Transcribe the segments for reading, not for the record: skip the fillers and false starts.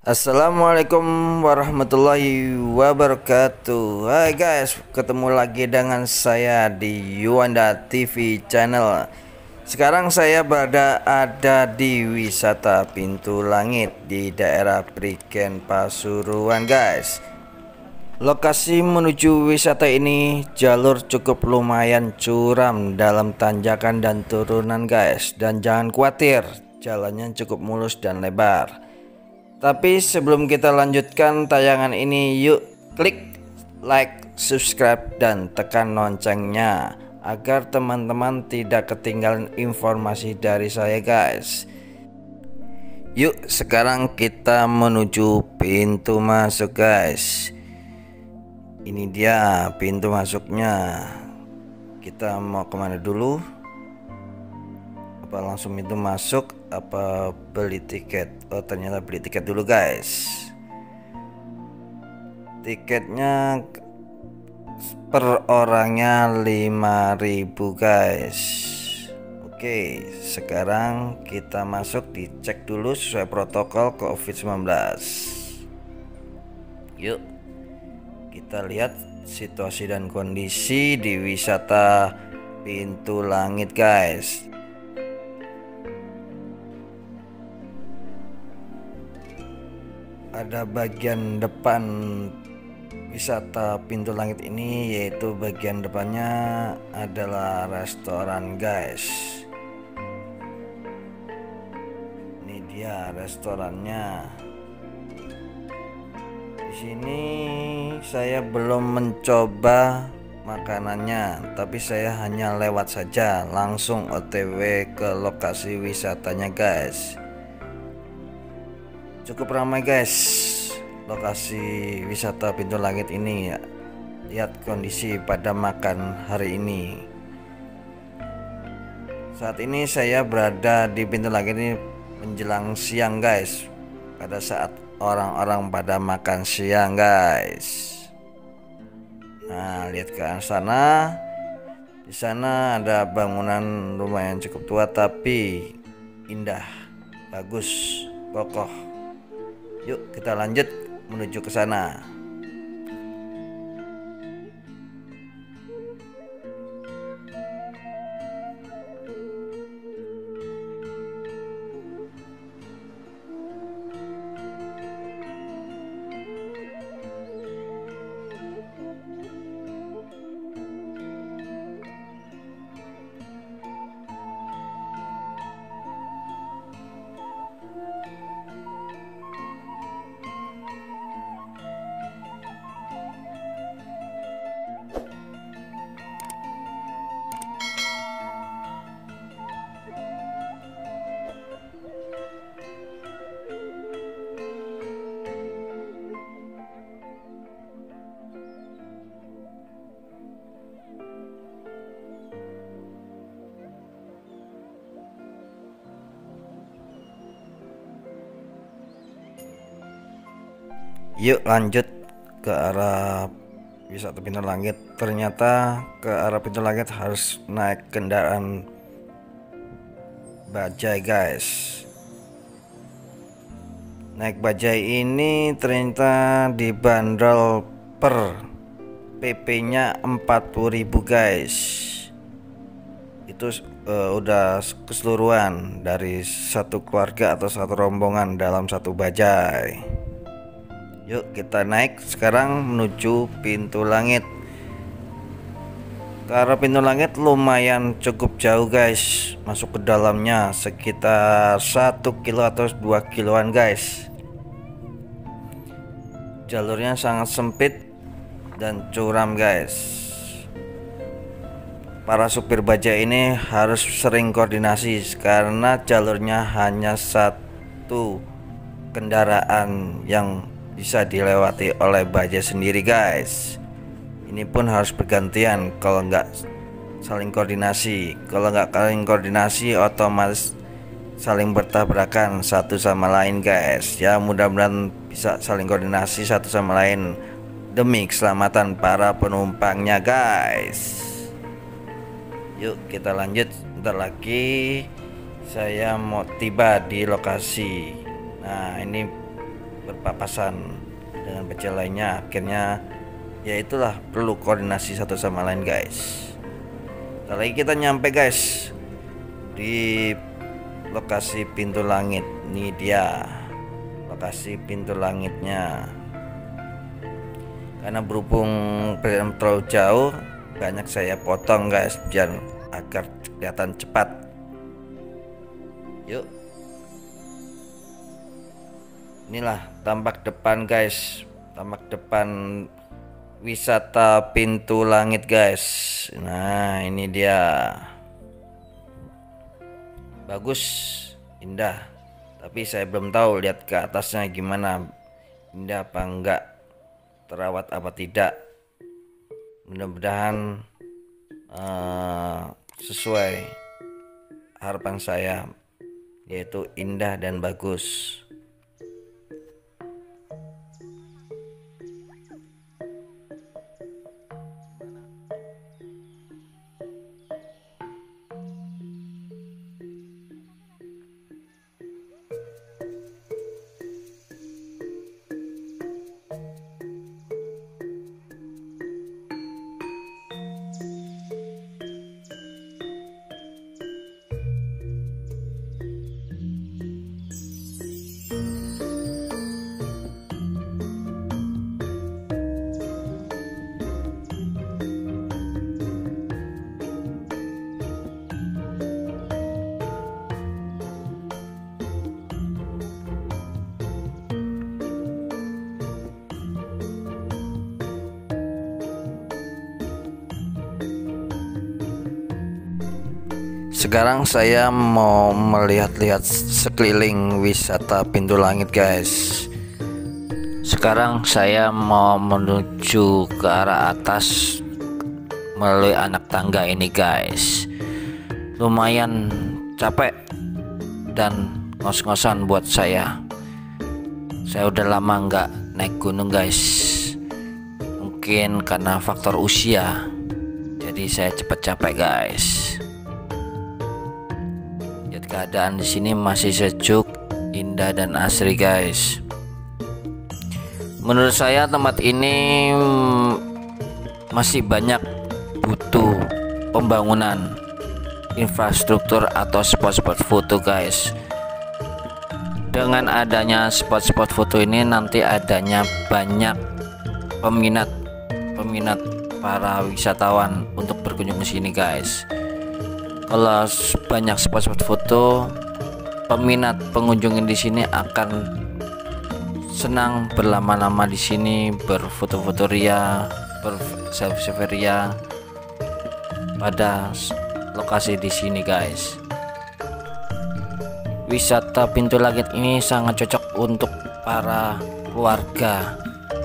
Assalamualaikum warahmatullahi wabarakatuh. Hai guys, ketemu lagi dengan saya di Yuanda TV channel. Sekarang saya ada di wisata Pintu Langit di daerah Prigen Pasuruan guys. Lokasi menuju wisata ini jalur cukup lumayan curam dalam tanjakan dan turunan guys. Dan jangan khawatir, jalannya cukup mulus dan lebar. Tapi sebelum kita lanjutkan tayangan ini, yuk klik like, subscribe, dan tekan loncengnya agar teman-teman tidak ketinggalan informasi dari saya guys. Yuk sekarang kita menuju pintu masuk guys. Ini dia pintu masuknya. Kita mau kemana dulu? Apa langsung itu masuk apa beli tiket? Oh ternyata beli tiket dulu guys. Tiketnya per orangnya 5.000 guys. Oke, sekarang kita masuk, dicek dulu sesuai protokol COVID-19. Yuk kita lihat situasi dan kondisi di wisata Pintu Langit guys. Ada bagian depan wisata Pintu Langit ini, yaitu bagian depannya adalah restoran guys. Ini dia restorannya. Di sini saya belum mencoba makanannya, tapi saya hanya lewat saja, langsung OTW ke lokasi wisatanya guys. Cukup ramai guys lokasi wisata Pintu Langit ini ya. Lihat kondisi pada makan hari ini. Saat ini saya berada di Pintu Langit ini menjelang siang guys, pada saat orang-orang pada makan siang guys. Nah lihat ke arah sana. Di sana ada bangunan lumayan cukup tua tapi indah, bagus, kokoh. Yuk kita lanjut menuju ke sana. Yuk lanjut ke arah wisata Pintu Langit. Ternyata ke arah Pintu Langit harus naik kendaraan bajai guys. Naik bajai ini ternyata dibanderol per PP-nya 40.000 guys. Itu udah keseluruhan dari satu keluarga atau satu rombongan dalam satu bajai. Yuk kita naik sekarang menuju Pintu Langit. Ke arah Pintu Langit lumayan cukup jauh guys. Masuk ke dalamnya sekitar 1 kilo atau 2 kiloan guys. Jalurnya sangat sempit dan curam guys. Para supir bajai ini harus sering koordinasi karena jalurnya hanya satu kendaraan yang bisa dilewati oleh bajai sendiri guys. Ini pun harus bergantian, kalau nggak saling koordinasi. Kalau nggak saling koordinasi otomatis saling bertabrakan satu sama lain guys. Ya mudah-mudahan bisa saling koordinasi satu sama lain demi keselamatan para penumpangnya guys. Yuk kita lanjut, bentar lagi saya mau tiba di lokasi. Nah ini berpapasan dengan bajai lainnya. Akhirnya ya itulah, perlu koordinasi satu sama lain guys. Setelah lagi kita nyampe guys di lokasi pintu langit. Ini dia lokasi pintu langitnya. Karena berhubung terlalu jauh, banyak saya potong guys biar agar kelihatan cepat. Yuk, inilah tampak depan guys, tampak depan wisata pintu langit guys. Nah ini dia, bagus, indah, tapi saya belum tahu lihat ke atasnya gimana, indah apa enggak, terawat apa tidak. Mudah-mudahan sesuai harapan saya, yaitu indah dan bagus. Sekarang saya mau melihat-lihat sekeliling wisata pintu langit guys. Sekarang saya mau menuju ke arah atas melalui anak tangga ini guys. Lumayan capek dan ngos-ngosan buat saya. Saya udah lama nggak naik gunung guys. Mungkin karena faktor usia, jadi saya cepet capek guys. Keadaan di sini masih sejuk, indah dan asri guys. Menurut saya tempat ini masih banyak butuh pembangunan infrastruktur atau spot-spot foto guys. Dengan adanya spot-spot foto ini nanti adanya banyak peminat para wisatawan untuk berkunjung ke sini guys. Kalau banyak spot-spot foto, peminat pengunjung di sini akan senang berlama-lama di sini, berfoto-foto ria, berselfie ria pada lokasi di sini guys. Wisata pintu langit ini sangat cocok untuk para keluarga,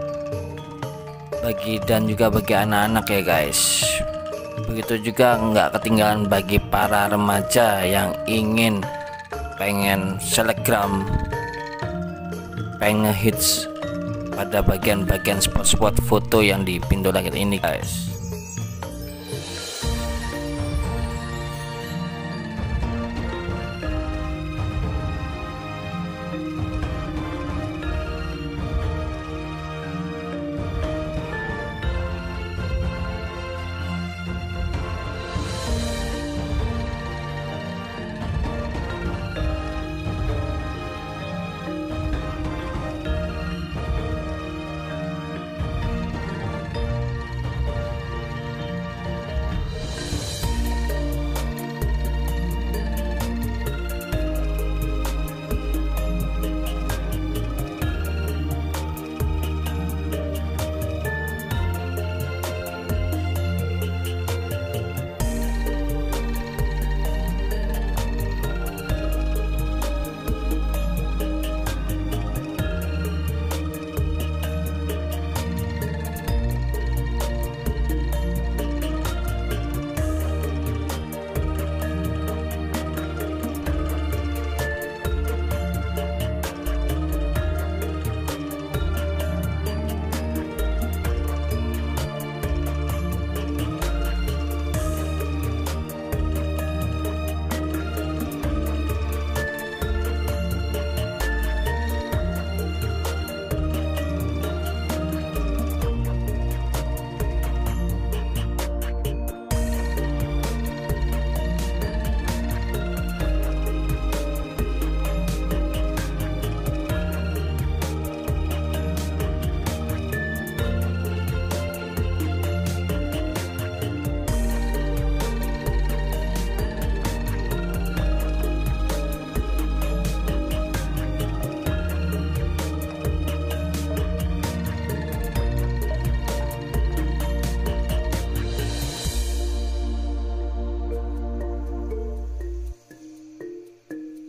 dan juga bagi anak-anak ya guys. Begitu juga nggak ketinggalan bagi para remaja yang pengen selebgram, pengen hits pada bagian-bagian spot-spot foto yang di pintu langit ini guys.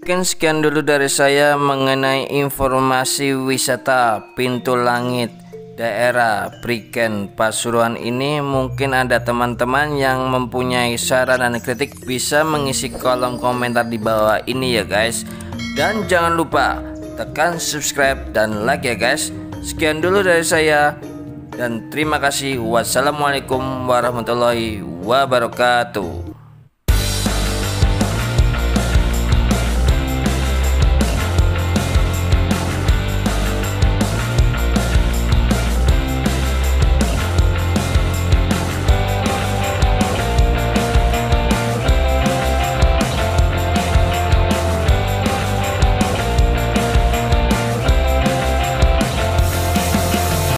Mungkin sekian dulu dari saya mengenai informasi wisata Pintu Langit daerah Prigen Pasuruan ini. Mungkin ada teman-teman yang mempunyai saran dan kritik bisa mengisi kolom komentar di bawah ini ya guys. Dan jangan lupa tekan subscribe dan like ya guys. Sekian dulu dari saya dan terima kasih. Wassalamualaikum warahmatullahi wabarakatuh.